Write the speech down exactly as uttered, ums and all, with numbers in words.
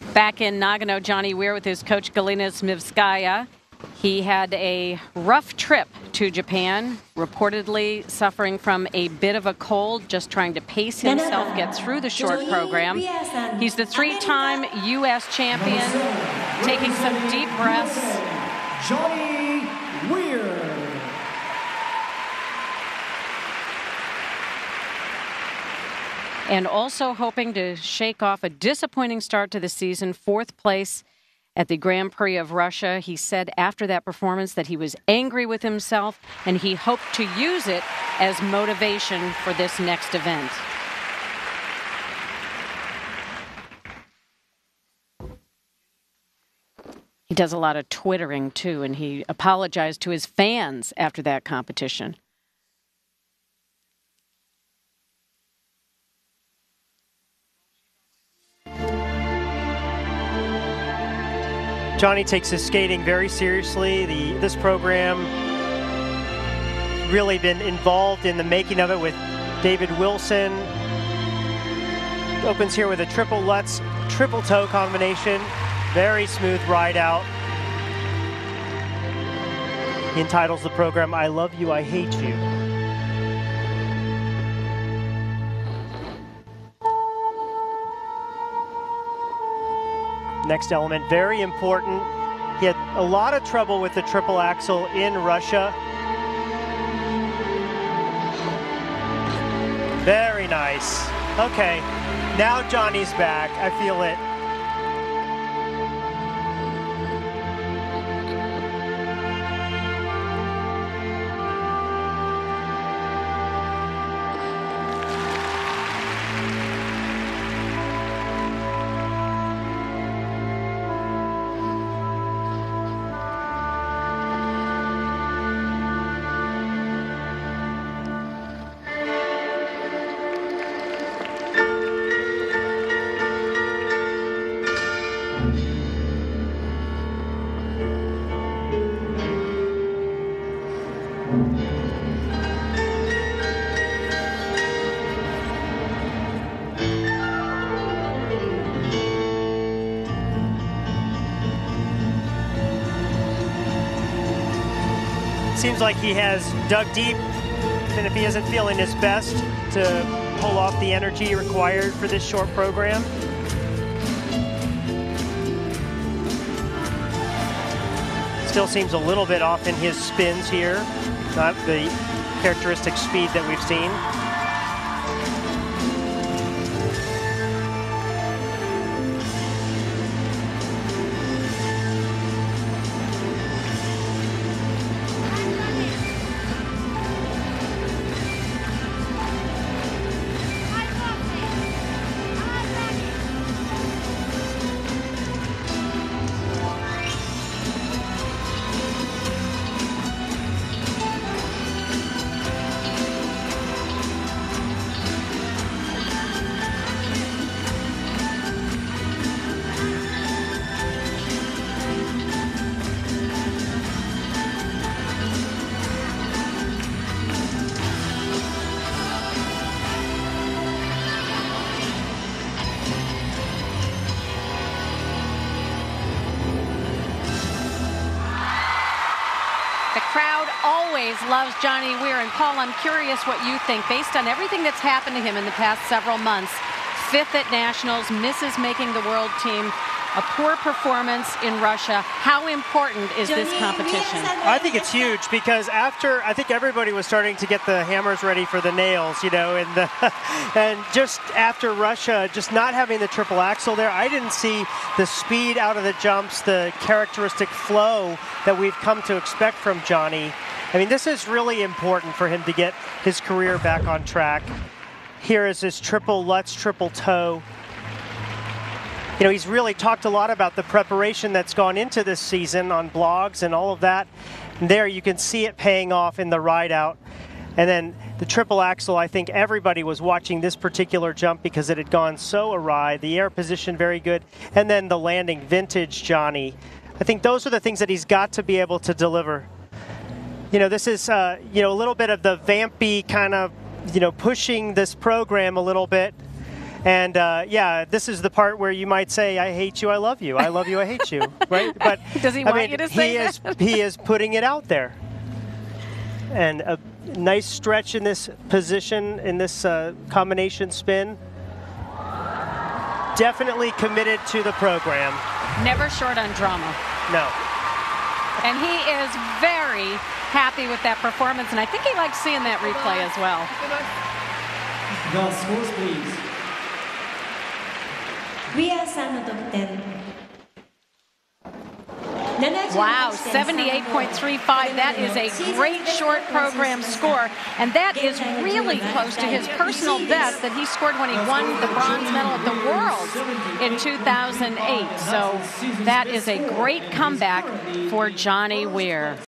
Back in Nagano, Johnny Weir with his coach Galina Smivskaya. He had a rough trip to Japan, reportedly suffering from a bit of a cold, just trying to pace himself, get through the short program. He's the three-time U S champion, taking some deep breaths. Johnny Weir. And also hoping to shake off a disappointing start to the season, fourth place at the Grand Prix of Russia. He said after that performance that he was angry with himself and he hoped to use it as motivation for this next event. He does a lot of twittering too, and he apologized to his fans after that competition. Johnny takes his skating very seriously. The this program really been involved in the making of it with David Wilson. Opens here with a triple Lutz, triple toe combination. Very smooth ride out. He entitles the program, I Love You, I Hate You. Next element, very important. He had a lot of trouble with the triple axel in Russia. Very nice. Okay, now Johnny's back. I feel it. Seems like he has dug deep, and if he isn't feeling his best, to pull off the energy required for this short program. Still seems a little bit off in his spins here, not the characteristic speed that we've seen. Loves Johnny Weir. And Paul, I'm curious what you think based on everything that's happened to him in the past several months. Fifth at Nationals, misses making the world team, a poor performance in Russia. How important is this competition? I think it's huge because after, I think everybody was starting to get the hammers ready for the nails, you know, and the, and just after Russia, just not having the triple axel there, I didn't see the speed out of the jumps, the characteristic flow that we've come to expect from Johnny. I mean, this is really important for him to get his career back on track. Here is his triple Lutz, triple toe. You know, he's really talked a lot about the preparation that's gone into this season on blogs and all of that. And there you can see it paying off in the ride out. And then the triple axel, I think everybody was watching this particular jump because it had gone so awry. The air position very good. And then the landing, vintage Johnny. I think those are the things that he's got to be able to deliver. You know, this is, uh, you know, a little bit of the vampy kind of, you know, pushing this program a little bit. And uh, yeah, this is the part where you might say, I hate you, I love you. I love you, I hate you, right? But does he I want mean, you to say he that? is he is putting it out there. And a nice stretch in this position, in this uh, combination spin. Definitely committed to the program. Never short on drama. No. And he is very happy with that performance, and I think he likes seeing that replay as well. The scores, please. ウィアーさんの得点 Wow, seventy-eight point three five. That is a great short program score, and that is really close to his personal best that he scored when he won the bronze medal at the Worlds in two thousand eight. So that is a great comeback for Johnny Weir.